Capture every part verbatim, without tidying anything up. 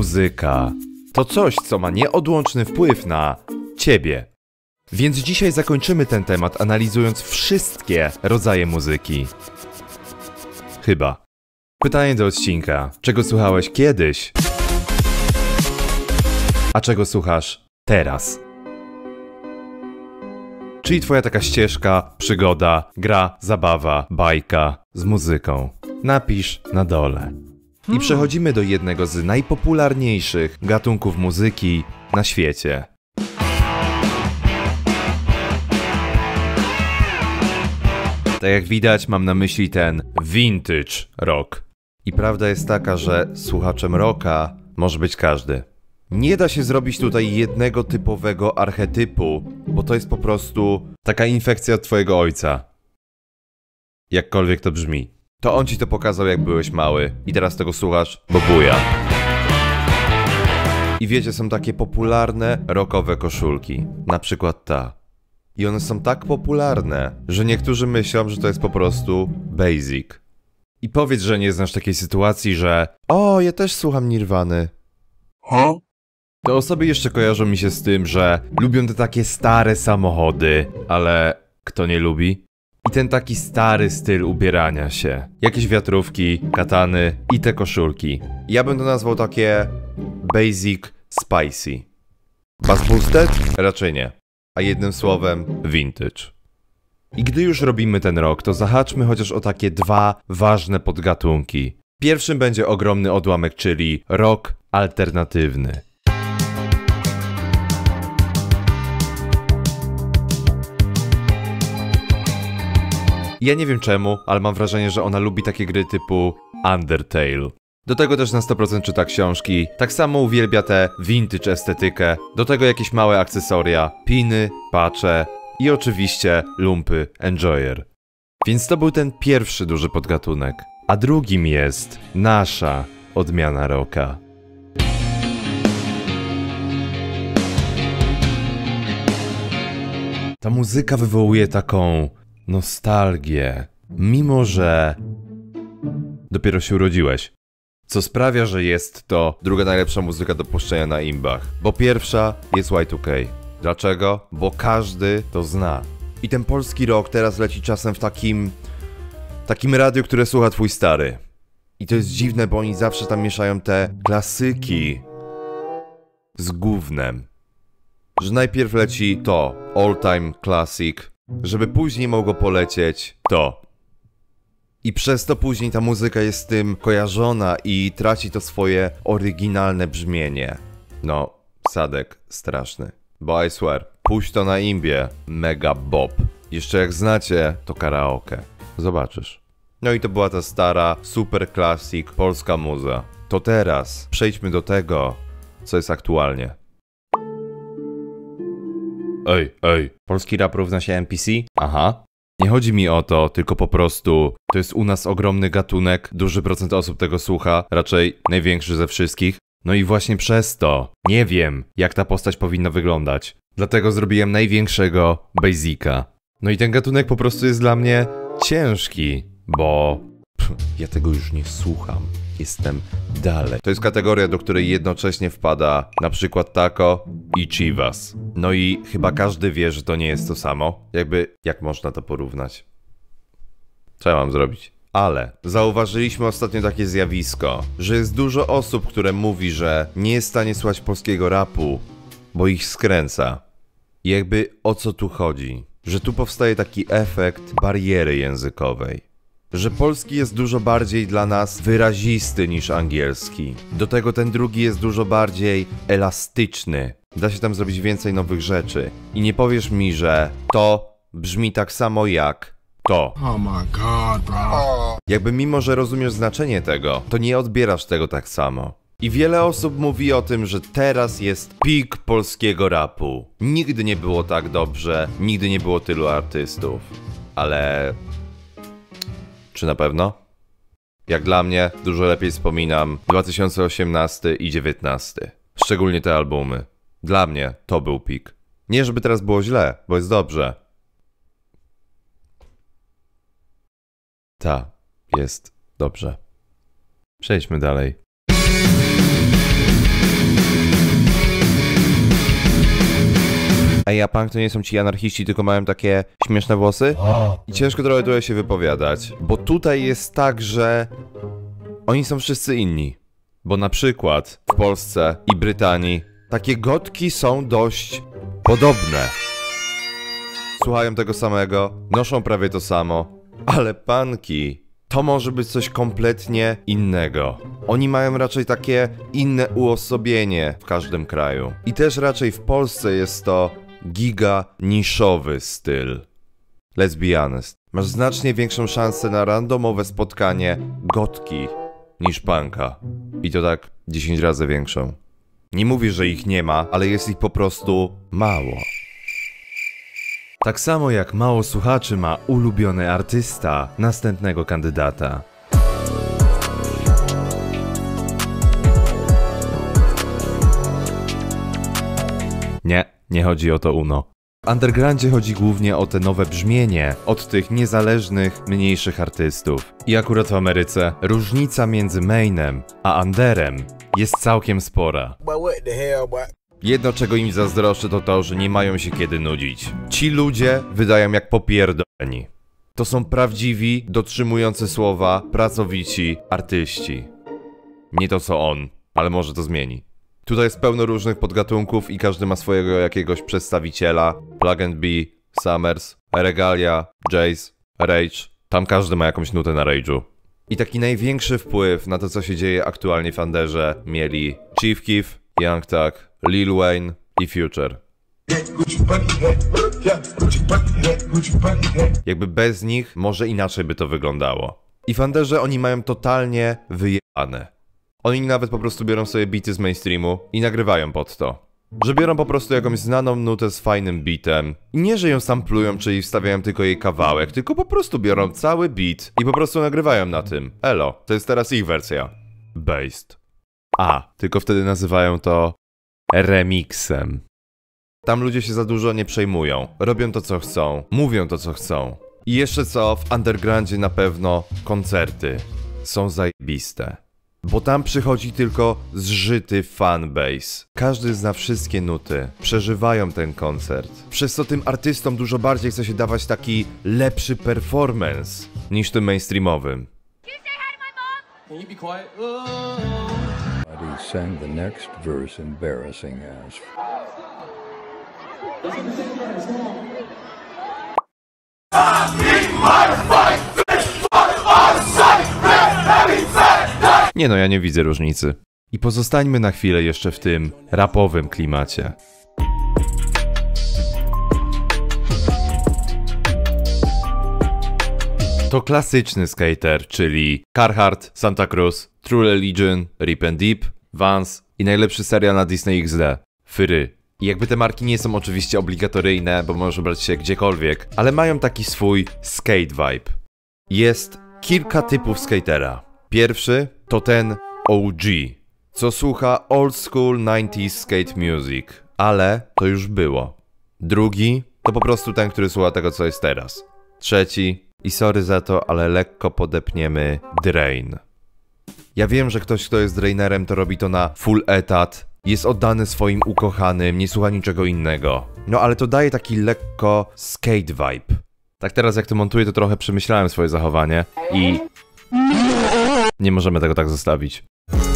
Muzyka to coś, co ma nieodłączny wpływ na ciebie. Więc dzisiaj zakończymy ten temat, analizując wszystkie rodzaje muzyki. Chyba. Pytanie do odcinka. Czego słuchałeś kiedyś? A czego słuchasz teraz? Czyli twoja taka ścieżka, przygoda, gra, zabawa, bajka z muzyką. Napisz na dole. I przechodzimy do jednego z najpopularniejszych gatunków muzyki na świecie. Tak jak widać, mam na myśli ten vintage rock. I prawda jest taka, że słuchaczem rocka może być każdy. Nie da się zrobić tutaj jednego typowego archetypu, bo to jest po prostu taka infekcja od twojego ojca. Jakkolwiek to brzmi. To on ci to pokazał, jak byłeś mały i teraz tego słuchasz, bo buja. I wiecie, są takie popularne rockowe koszulki. Na przykład ta. I one są tak popularne, że niektórzy myślą, że to jest po prostu basic. I powiedz, że nie znasz takiej sytuacji, że o, ja też słucham Nirwany. Huh? To osoby jeszcze kojarzą mi się z tym, że lubią te takie stare samochody, ale kto nie lubi? I ten taki stary styl ubierania się. Jakieś wiatrówki, katany i te koszulki. Ja bym to nazwał takie basic spicy. Bass boosted? Raczej nie. A jednym słowem vintage. I gdy już robimy ten rok, to zahaczmy chociaż o takie dwa ważne podgatunki. Pierwszym będzie ogromny odłamek, czyli rock alternatywny. Ja nie wiem czemu, ale mam wrażenie, że ona lubi takie gry typu Undertale. Do tego też na sto procent czyta książki, tak samo uwielbia tę vintage estetykę, do tego jakieś małe akcesoria, piny, patche i oczywiście lumpy Enjoyer. Więc to był ten pierwszy duży podgatunek, a drugim jest nasza odmiana rocka. Ta muzyka wywołuje taką nostalgię, mimo że dopiero się urodziłeś. Co sprawia, że jest to druga najlepsza muzyka do puszczenia na imbach. Bo pierwsza jest Y dwa K. Dlaczego? Bo każdy to zna. I ten polski rock teraz leci czasem w takim... takim radiu, które słucha twój stary. I to jest dziwne, bo oni zawsze tam mieszają te klasyki z gównem. Że najpierw leci to, all time classic, żeby później mogło polecieć to. I przez to później ta muzyka jest z tym kojarzona i traci to swoje oryginalne brzmienie. No, Sadek straszny. Bo I swear, puść to na imbie, mega bop. Jeszcze jak znacie, to karaoke. Zobaczysz. No i to była ta stara, super classic, polska muza. To teraz przejdźmy do tego, co jest aktualnie. Ej, ej, polski rap równa się N P C? Aha. Nie chodzi mi o to, tylko po prostu to jest u nas ogromny gatunek, duży procent osób tego słucha, raczej największy ze wszystkich. No i właśnie przez to nie wiem, jak ta postać powinna wyglądać. Dlatego zrobiłem największego basica. No i ten gatunek po prostu jest dla mnie ciężki, bo pff, ja tego już nie słucham. Jestem dalej. To jest kategoria, do której jednocześnie wpada na przykład Taco i Chivas. No i chyba każdy wie, że to nie jest to samo. Jakby, jak można to porównać? Co ja mam zrobić? Ale zauważyliśmy ostatnio takie zjawisko, że jest dużo osób, które mówi, że nie jest w stanie słuchać polskiego rapu, bo ich skręca. I jakby o co tu chodzi? Że tu powstaje taki efekt bariery językowej. Że polski jest dużo bardziej dla nas wyrazisty niż angielski. Do tego ten drugi jest dużo bardziej elastyczny. Da się tam zrobić więcej nowych rzeczy. I nie powiesz mi, że to brzmi tak samo jak to. Oh my god, bro. Jakby mimo, że rozumiesz znaczenie tego, to nie odbierasz tego tak samo. I wiele osób mówi o tym, że teraz jest peak polskiego rapu. Nigdy nie było tak dobrze, nigdy nie było tylu artystów. Ale... czy na pewno? Jak dla mnie, dużo lepiej wspominam dwa tysiące osiemnasty i dziewiętnasty. Szczególnie te albumy. Dla mnie to był pik. Nie żeby teraz było źle, bo jest dobrze. Ta, jest dobrze. Przejdźmy dalej. Ej, a punk to nie są ci anarchiści, tylko mają takie śmieszne włosy? I ciężko trochę tutaj się wypowiadać, bo tutaj jest tak, że oni są wszyscy inni. Bo na przykład w Polsce i Brytanii takie gotki są dość podobne. Słuchają tego samego, noszą prawie to samo, ale punki to może być coś kompletnie innego. Oni mają raczej takie inne uosobienie w każdym kraju. I też raczej w Polsce jest to giga niszowy styl. Let's be honest. Masz znacznie większą szansę na randomowe spotkanie gotki niż punka. I to tak dziesięć razy większą. Nie mówię, że ich nie ma, ale jest ich po prostu mało. Tak samo jak mało słuchaczy ma ulubiony artysta następnego kandydata. Nie, nie chodzi o to Uno. W undergroundzie chodzi głównie o te nowe brzmienie od tych niezależnych, mniejszych artystów. I akurat w Ameryce różnica między mainem a underem jest całkiem spora. Jedno, czego im zazdroszczę, to to, że nie mają się kiedy nudzić. Ci ludzie wydają jak popierdoleni. To są prawdziwi, dotrzymujące słowa, pracowici artyści. Nie to co on, ale może to zmieni. Tutaj jest pełno różnych podgatunków i każdy ma swojego jakiegoś przedstawiciela. Plug and B, Summers, Regalia, Jace, Rage. Tam każdy ma jakąś nutę na Rage'u. I taki największy wpływ na to, co się dzieje aktualnie w Underze mieli Chief Keef, Young Thug, Lil Wayne i Future. Jakby bez nich może inaczej by to wyglądało. I w Underze oni mają totalnie wyjebane. Oni nawet po prostu biorą sobie bity z mainstreamu i nagrywają pod to. Że biorą po prostu jakąś znaną nutę z fajnym beatem. I nie, że ją samplują, czyli wstawiają tylko jej kawałek, tylko po prostu biorą cały beat i po prostu nagrywają na tym. Elo, to jest teraz ich wersja. Based. A, tylko wtedy nazywają to remixem. Tam ludzie się za dużo nie przejmują. Robią to co chcą, mówią to co chcą. I jeszcze co, w undergroundzie na pewno koncerty są zajebiste. Bo tam przychodzi tylko zżyty fanbase. Każdy zna wszystkie nuty. Przeżywają ten koncert. Przez co tym artystom dużo bardziej chce się dawać taki lepszy performance niż tym mainstreamowym. Sang the next verse embarrassing as. Nie no, ja nie widzę różnicy. I pozostańmy na chwilę jeszcze w tym rapowym klimacie. To klasyczny skater, czyli Carhartt, Santa Cruz, True Religion, Rip and Deep, Vans i najlepszy serial na Disney X D, Fyry. I jakby te marki nie są oczywiście obligatoryjne, bo możesz brać się gdziekolwiek, ale mają taki swój skate vibe. Jest kilka typów skatera. Pierwszy to ten O G, co słucha old school dziewięćdziesiątych skate music, ale to już było. Drugi to po prostu ten, który słucha tego, co jest teraz. Trzeci, i sorry za to, ale lekko podepniemy, Drain. Ja wiem, że ktoś, kto jest drainerem, to robi to na full etat, jest oddany swoim ukochanym, nie słucha niczego innego. No ale to daje taki lekko skate vibe. Tak teraz jak to montuję, to trochę przemyślałem swoje zachowanie i nie możemy tego tak zostawić.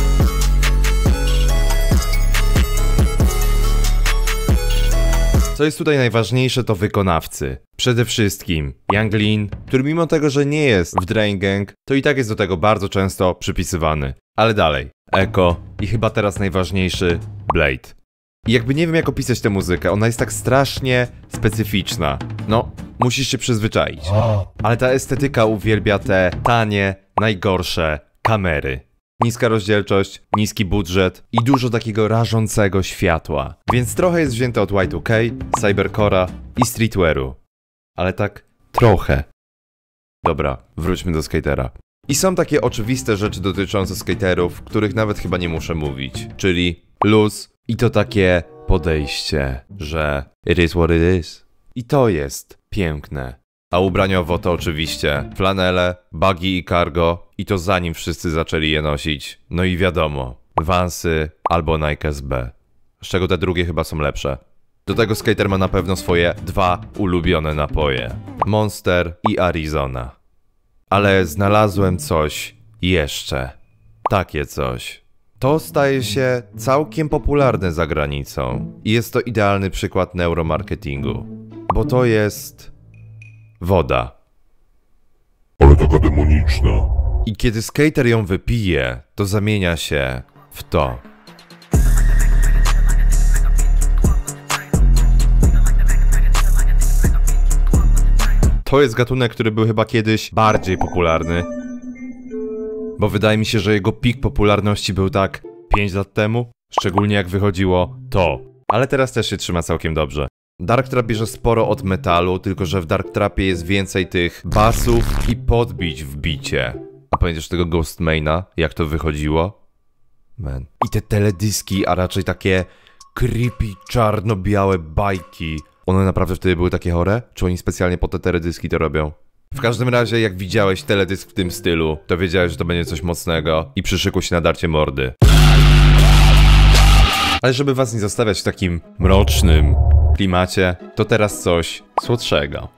Co jest tutaj najważniejsze, to wykonawcy. Przede wszystkim Young Lean, który mimo tego, że nie jest w Drain Gang, to i tak jest do tego bardzo często przypisywany. Ale dalej, Eko i chyba teraz najważniejszy, Blade. I jakby nie wiem jak opisać tę muzykę, ona jest tak strasznie specyficzna. No, musisz się przyzwyczaić. Ale ta estetyka uwielbia te tanie, najgorsze kamery. Niska rozdzielczość, niski budżet i dużo takiego rażącego światła. Więc trochę jest wzięte od Y dwa K, Cybercore'a i streetwearu. Ale tak trochę. Dobra, wróćmy do skatera. I są takie oczywiste rzeczy dotyczące skaterów, których nawet chyba nie muszę mówić. Czyli luz i to takie podejście, że it is what it is. I to jest piękne. A ubraniowo to oczywiście flanele, buggy i cargo i to zanim wszyscy zaczęli je nosić. No i wiadomo, Vansy albo Nike S B. Z czego te drugie chyba są lepsze. Do tego skater ma na pewno swoje dwa ulubione napoje. Monster i Arizona. Ale znalazłem coś jeszcze. Takie coś. To staje się całkiem popularne za granicą. I jest to idealny przykład neuromarketingu. Bo to jest... woda. Ale taka demoniczna. I kiedy skater ją wypije, to zamienia się w to. To jest gatunek, który był chyba kiedyś bardziej popularny. Bo wydaje mi się, że jego pik popularności był tak pięć lat temu. Szczególnie jak wychodziło to. Ale teraz też się trzyma całkiem dobrze. Dark Trap bierze sporo od metalu, tylko że w Dark Trapie jest więcej tych basów i podbić w bicie. A pamiętasz tego Ghostmaina? Jak to wychodziło? Man. I te teledyski, a raczej takie creepy, czarno-białe bajki. One naprawdę wtedy były takie chore? Czy oni specjalnie po te teledyski to robią? W każdym razie, jak widziałeś teledysk w tym stylu, to wiedziałeś, że to będzie coś mocnego i przyszykuj się na darcie mordy. Ale żeby was nie zostawiać w takim mrocznym klimacie, to teraz coś słodszego.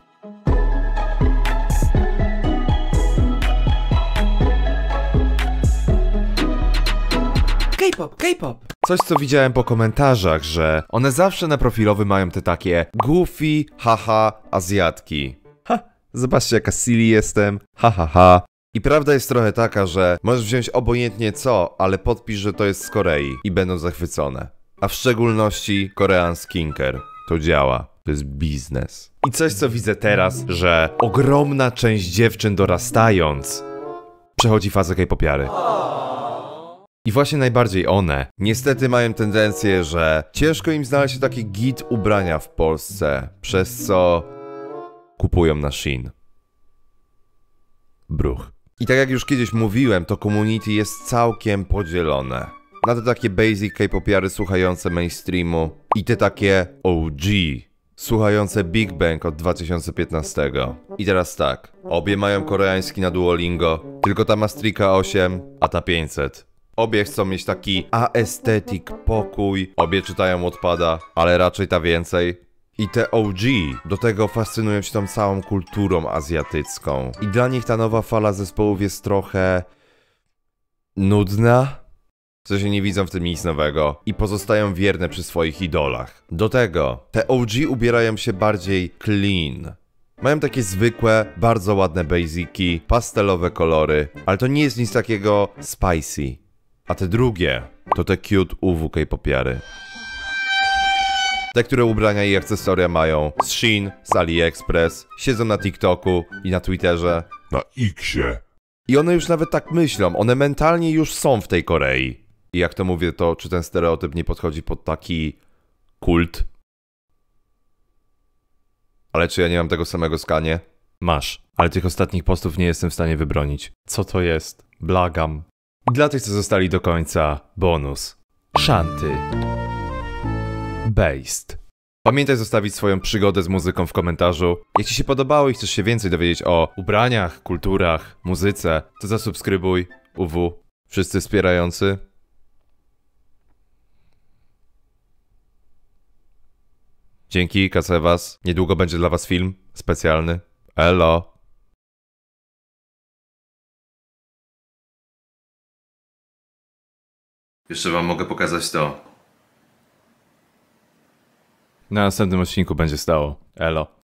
K-pop, K-pop! Coś, co widziałem po komentarzach, że one zawsze na profilowy mają te takie goofy, haha, azjatki. Ha, zobaczcie jaka silly jestem, ha ha ha. I prawda jest trochę taka, że możesz wziąć obojętnie co, ale podpisz, że to jest z Korei i będą zachwycone. A w szczególności Korean Skincare. To działa. To jest biznes. I coś, co widzę teraz, że ogromna część dziewczyn dorastając przechodzi fazę K-popiary. I właśnie najbardziej one niestety mają tendencję, że ciężko im znaleźć takie git ubrania w Polsce, przez co kupują na Shein. Bruch. I tak jak już kiedyś mówiłem, to community jest całkiem podzielone. Na te takie basic K-popiary słuchające mainstreamu i te takie O G słuchające Big Bang od dwa tysiące piętnastego. I teraz tak, obie mają koreański na Duolingo, tylko ta ma Strika osiem, a ta pięćset. Obie chcą mieć taki aesthetic pokój, obie czytają Wattpada, ale raczej ta więcej. I te O G do tego fascynują się tą całą kulturą azjatycką. I dla nich ta nowa fala zespołów jest trochę... nudna? W sensie nie widzą w tym nic nowego i pozostają wierne przy swoich idolach. Do tego te O G ubierają się bardziej clean. Mają takie zwykłe, bardzo ładne basiki, pastelowe kolory, ale to nie jest nic takiego spicy. A te drugie to te cute U W K-popiary. Te, które ubrania i akcesoria mają z Shein, z AliExpress, siedzą na TikToku i na Twitterze. Na X-ie. I one już nawet tak myślą, one mentalnie już są w tej Korei. I jak to mówię, to czy ten stereotyp nie podchodzi pod taki kult? Ale czy ja nie mam tego samego skanie? Masz, ale tych ostatnich postów nie jestem w stanie wybronić. Co to jest? Blagam. I dla tych, co zostali do końca, bonus. Shanty. Based. Pamiętaj zostawić swoją przygodę z muzyką w komentarzu. Jak ci się podobało i chcesz się więcej dowiedzieć o ubraniach, kulturach, muzyce, to zasubskrybuj. U W. Wszyscy wspierający. Dzięki, kacę was. Niedługo będzie dla was film specjalny. Elo. Jeszcze wam mogę pokazać to. Na następnym odcinku będzie stało. Elo.